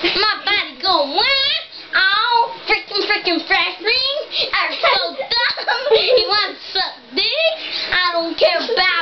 My body going wild. Oh, freaking freshman. I'm so dumb. He wants to suck dick. I don't care about